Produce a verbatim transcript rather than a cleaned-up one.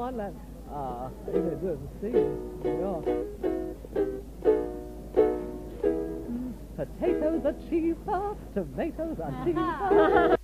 on, let's, uh, you can do it for scene. Yeah. Potatoes are cheaper, tomatoes are cheaper.